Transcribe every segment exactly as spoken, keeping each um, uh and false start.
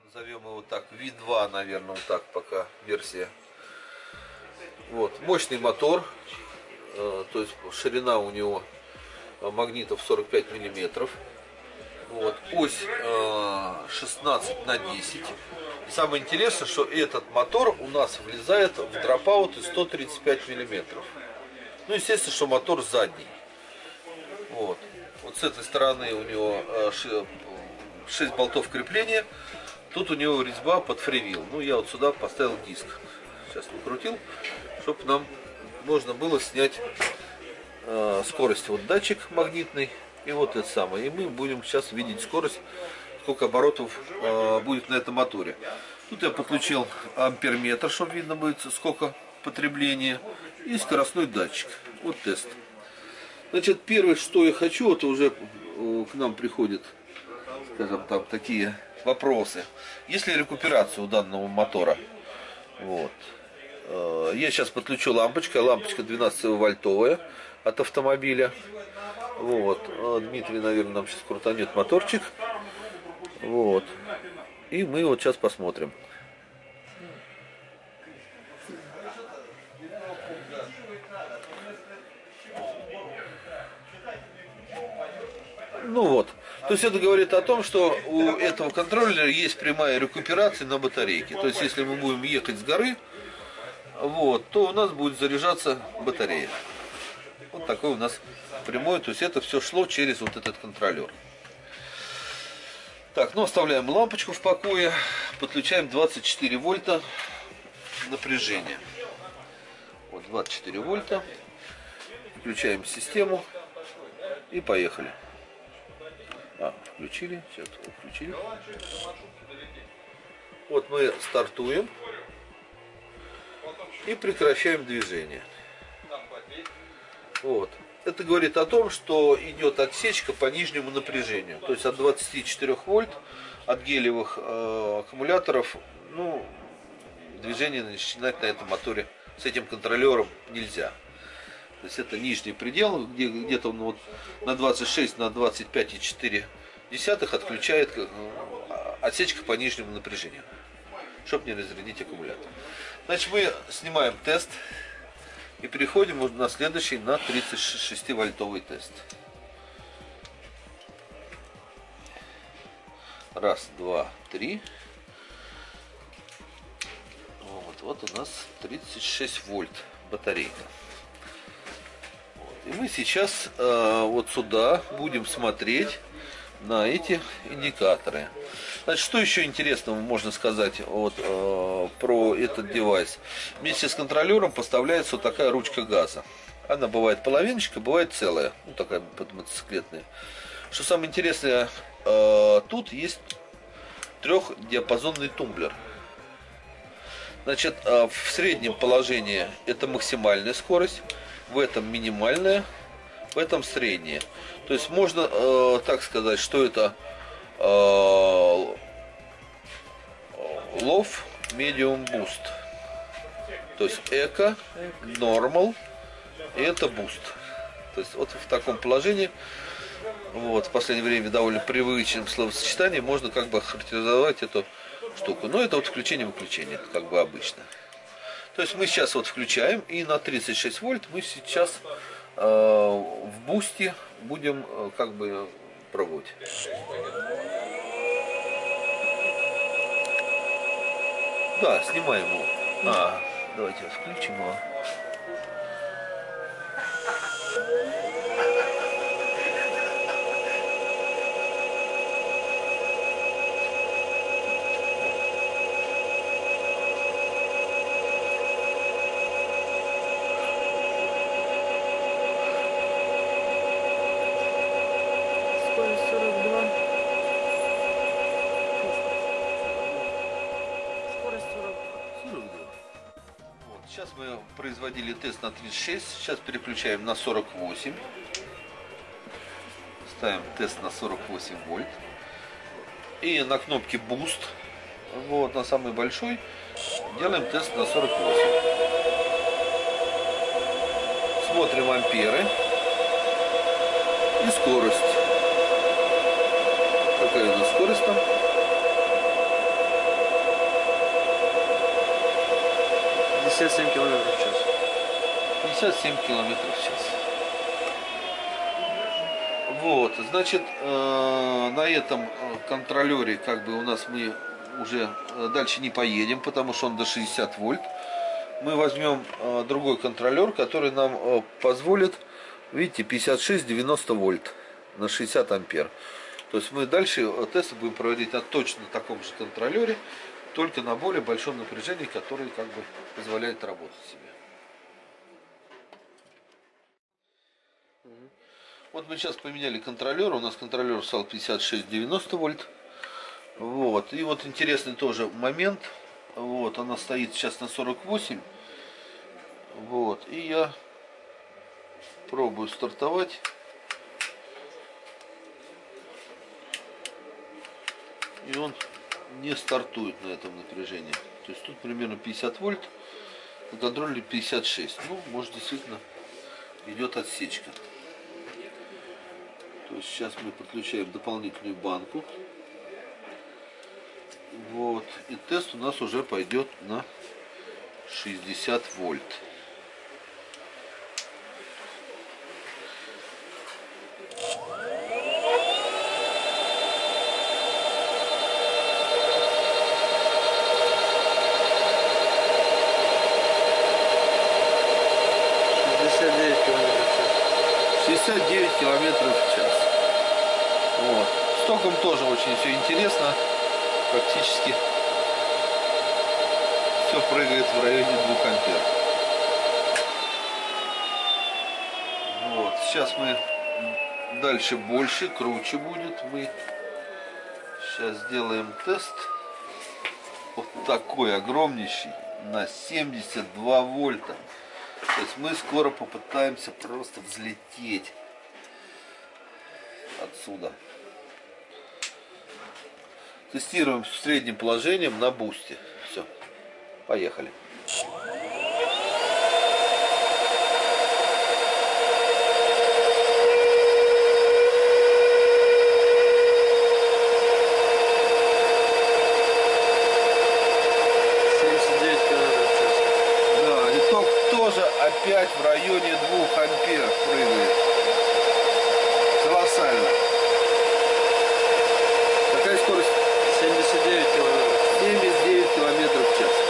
назовем его так, ви два, наверное, вот так пока версия. Вот, мощный мотор, э, то есть ширина у него магнитов сорок пять миллиметров. Вот, ось э, шестнадцать на десять. И самое интересное, что этот мотор у нас влезает в дропауты сто тридцать пять миллиметров. Ну, естественно, что мотор задний. Вот, вот с этой стороны у него э, шесть болтов крепления. Тут у него резьба под фривил. Ну, я вот сюда поставил диск. Сейчас накрутил, чтобы нам можно было снять э, скорость. Вот датчик магнитный и вот это самое. И мы будем сейчас видеть скорость, сколько оборотов э, будет на этом моторе. Тут я подключил амперметр, чтобы видно будет, сколько потребления. И скоростной датчик. Вот тест. Значит, первое, что я хочу, это уже э, к нам приходят, скажем, там такие вопросы. Есть ли рекуперация у данного мотора? Вот. Я сейчас подключу лампочку. Лампочка двенадцативольтовая от автомобиля. Вот. Дмитрий, наверное, нам сейчас крутанет моторчик. Вот. И мы вот сейчас посмотрим. Ну вот. То есть это говорит о том, что у этого контроллера есть прямая рекуперация на батарейке. То есть если мы будем ехать с горы, вот, то у нас будет заряжаться батарея. Вот такой у нас прямой. То есть это все шло через вот этот контроллер. Так, ну оставляем лампочку в покое. Подключаем двадцать четыре вольта напряжения. Вот двадцать четыре вольта. Включаем систему. И поехали. А, включили, сейчас включили. Вот мы стартуем и прекращаем движение. Вот. Это говорит о том, что идет отсечка по нижнему напряжению. То есть от двадцати четырёх вольт от гелиевых э, аккумуляторов, ну, движение начинать на этом моторе с этим контролером нельзя. То есть это нижний предел, где где-то он вот на двадцать шесть на двадцать пять и четыре десятых отключает отсечка по нижнему напряжению, чтобы не разрядить аккумулятор. Значит, мы снимаем тест и переходим на следующий, на тридцать шестивольтовый тест. Раз, два, три. Вот, вот у нас тридцать шесть вольт батарейка. И мы сейчас э, вот сюда будем смотреть на эти индикаторы. Значит, что еще интересного можно сказать вот, э, про этот девайс? Вместе с контролером поставляется вот такая ручка газа. Она бывает половиночка, бывает целая, ну такая мотоциклетная. Что самое интересное, э, тут есть трехдиапазонный тумблер. Значит, э, в среднем положении это максимальная скорость. В этом минимальная, в этом средняя. То есть можно э, так сказать, что это э, Low, Medium, Boost. То есть Eco, Normal и это Boost. То есть вот в таком положении, вот, в последнее время довольно привычным словосочетанием можно как бы характеризовать эту штуку. Но это вот включение-выключение, как бы обычно. То есть мы сейчас вот включаем, и на тридцать шесть вольт мы сейчас э, в бусте будем э, как бы пробовать. Да, снимаем его. А, давайте включим его. Сейчас мы производили тест на тридцать шесть, сейчас переключаем на сорок восемь. Ставим тест на сорок восемь вольт. И на кнопке Boost, вот на самый большой, делаем тест на сорок восемь. Смотрим амперы и скорость. Какая у нас скорость там? пятьдесят семь километров в час. пятьдесят семь километров в час. Вот, значит, э, на этом контролере как бы у нас мы уже дальше не поедем, потому что он до шестидесяти вольт. Мы возьмем э, другой контролер, который нам э, позволит, видите, пятьдесят шесть девяносто вольт на шестьдесят ампер. То есть мы дальше тесты будем проводить на точно таком же контролере, только на более большом напряжении, которое как бы позволяет работать себе. Вот мы сейчас поменяли контролер, у нас контролер стал пятьдесят шесть девяносто вольт. Вот, и вот интересный тоже момент. Вот, она стоит сейчас на сорок восемь. Вот, и я пробую стартовать. И он не стартует на этом напряжении. То есть тут примерно пятьдесят вольт, на контроллере пятьдесят шесть. Ну, может, действительно идет отсечка. То есть сейчас мы подключаем дополнительную банку. Вот. И тест у нас уже пойдет на шестьдесят вольт. шестьдесят девять километров в час. шестьдесят девять километров в час. Вот. С током тоже очень все интересно. Практически все прыгает в районе двух ампер. Вот. Сейчас мы дальше больше, круче будет. Мы сейчас сделаем тест. Вот такой огромнейший на семьдесят два вольта. То есть мы скоро попытаемся просто взлететь отсюда. Тестируем с средним положением на бусте. Все, поехали. семьдесят девять километров в час. Да, и ток тоже опять в районе двух ампер прыгает. Колоссально. Какая скорость? семьдесят девять километров. семьдесят девять километров в час.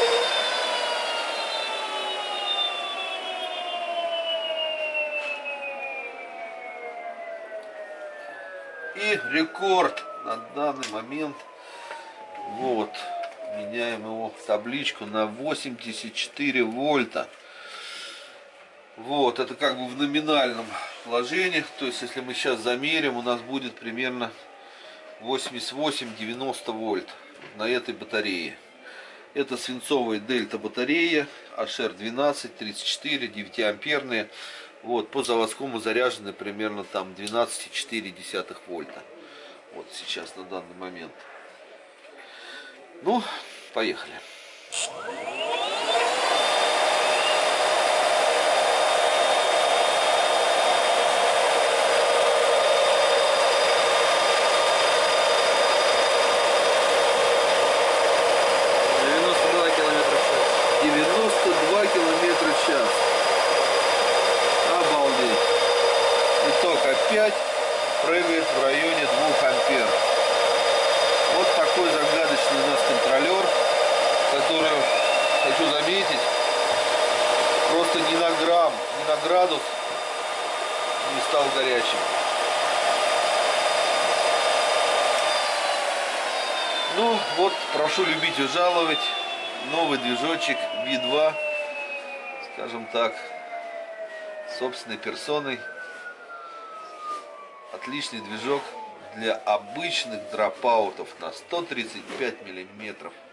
И рекорд на данный момент. Вот. Меняем его в табличку на восемьдесят четыре вольта. Вот. Это как бы в номинальном положении. То есть, если мы сейчас замерим, у нас будет примерно восемьдесят восемь девяносто вольт на этой батарее. Это свинцовая дельта батарея эйч эр двенадцать тридцать четыре девятиамперные. Вот, по заводскому заряжены примерно там двенадцать целых четыре десятых вольта. Вот сейчас на данный момент. Ну, поехали. девяносто два километра в час. девяносто два километра в час. Обалдеть. Итог опять прыгает в районе двух ампер. Вот такой загадочный у нас контролер, который, хочу заметить, просто ни на грамм, ни на градус не стал горячим. Ну вот, прошу любить и жаловать. Новый движочек ви два, скажем так, собственной персоной. Отличный движок для обычных дропаутов на сто тридцать пять миллиметров.